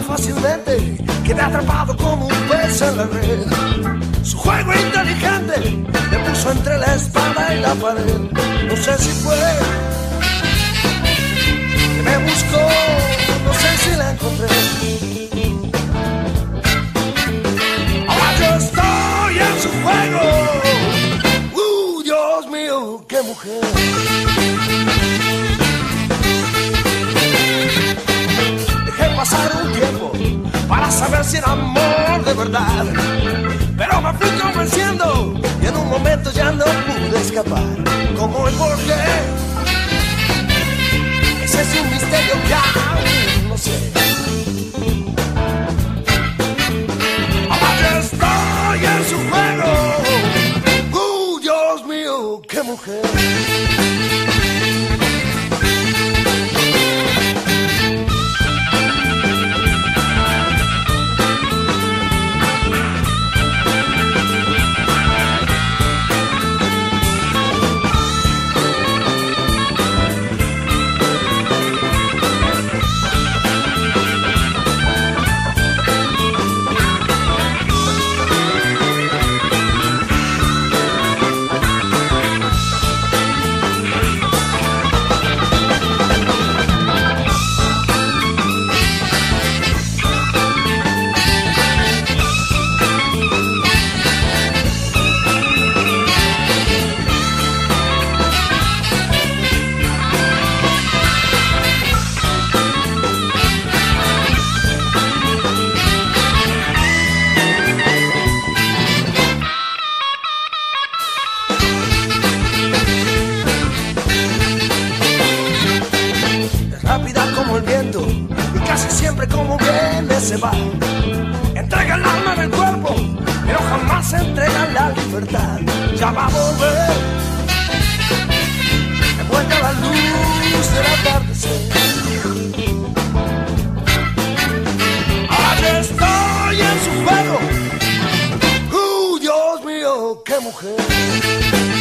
fácilmente, quedé atrapado como un pez en la red. Su juego inteligente me puso entre la espada y la pared. No sé si fue que me buscó, no sé si la encontré. Ahora yo estoy en su juego. Dios mío, qué mujer. Dejé pasar un tiempo para saber si era amor de verdad, pero me fui convenciendo y en un momento ya no pude escapar. ¿Cómo y por qué? Ese es un misterio que aún no sé. Ahora yo estoy en su juego. Dios mío, qué mujer. Se va, entrega el alma del cuerpo, pero jamás entrega la libertad. Ya va a volver, envuelta a la luz del atardecer. Ahora estoy en su juego. Dios mío, qué mujer.